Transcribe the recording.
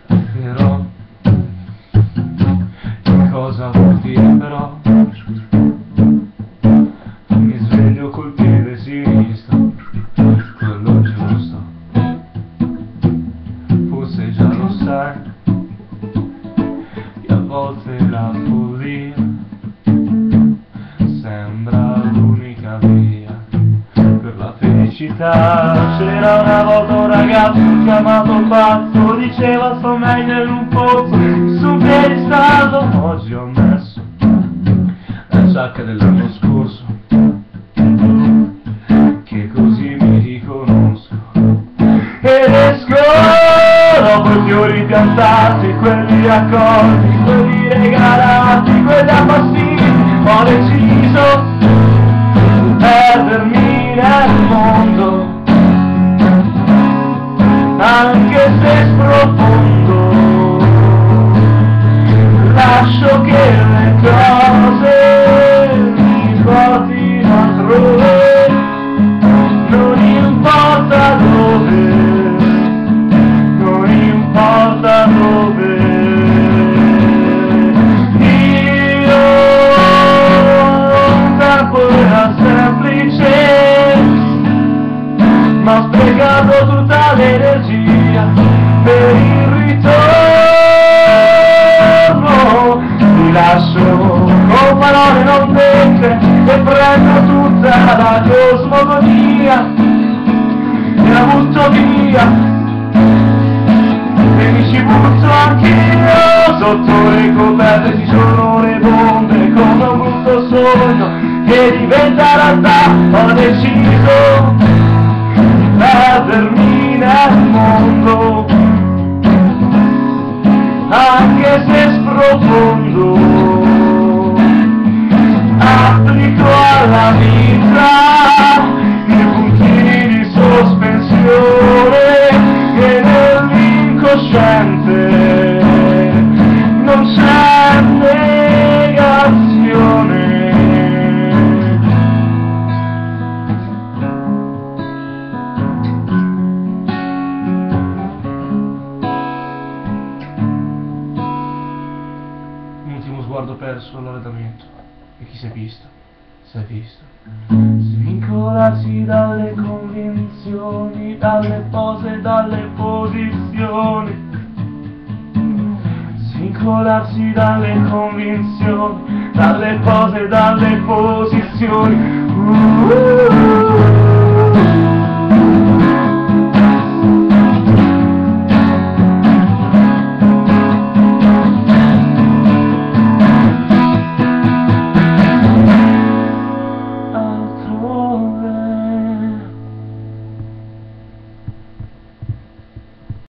Però che cosa vuol dire però? Mi sveglio col piede sinistro, quello giusto. Forse già lo sai che a volte la follia sembra l'unica via per la felicità. C'era una volta un ragazzo chiamato pazzo, diceva sto meglio in un pozzo su un piedistallo. Oggi ho messo la giacca dell'anno scorso, che così mi riconosco, ed esco dopo i fiori piantati, quelli raccolti, quelli regalati, quelli appassiti. Ho deciso di perdermi nel mondo, anche se sprofondo. Lascio che le cose mi portino altrove, non importa dove, non importa dove. Io un tempo era semplice, ma ho sprecato tutta l'energia per il ritorno. Mi lascio con parole non dette e prendo tutta la cosmogonia e la butto via, e mi ci butto anch'io sotto le coperte. Ci sono le bombe come un brutto sogno che diventa realtà. Ho deciso di perdermi nel mondo, anche se sprofondo. Applico alla vita i puntini di sospensione e nell'incosciente non c'è negazione. Un ultimo sguardo perso all'arredamento, e chi si è visto, si è visto. Svincolarsi dalle convinzioni, dalle pose, dalle posizioni. Svincolarsi dalle convinzioni, dalle pose, dalle posizioni.